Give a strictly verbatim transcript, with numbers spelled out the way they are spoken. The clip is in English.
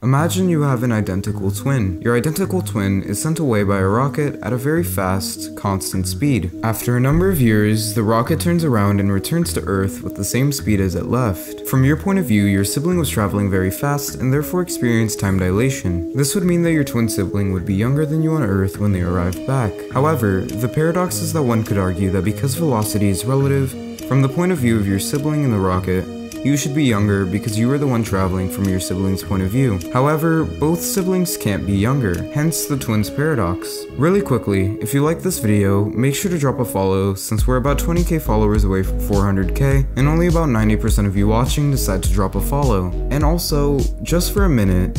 Imagine you have an identical twin. Your identical twin is sent away by a rocket at a very fast, constant speed. After a number of years, the rocket turns around and returns to Earth with the same speed as it left. From your point of view, your sibling was traveling very fast and therefore experienced time dilation. This would mean that your twin sibling would be younger than you on Earth when they arrived back. However, the paradox is that one could argue that because velocity is relative, from the point of view of your sibling in the rocket, you should be younger because you were the one traveling from your sibling's point of view. However, both siblings can't be younger, hence the twins paradox. Really quickly, if you like this video, make sure to drop a follow since we're about twenty K followers away from four hundred K, and only about ninety percent of you watching decide to drop a follow. And also, just for a minute,